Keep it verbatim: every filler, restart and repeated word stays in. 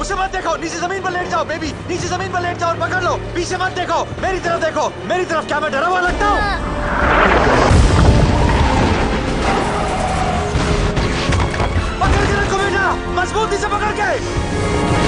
उसे मत देखो, नीचे जमीन पर लेट जाओ बेबी, नीचे जमीन पर लेट जाओ और पकड़ लो। पीछे मत देखो, मेरी तरफ देखो, मेरी तरफ। क्या मैं डरा हुआ लगता हूँ? पकड़ के रखो बेटा, मजबूती से पकड़ के।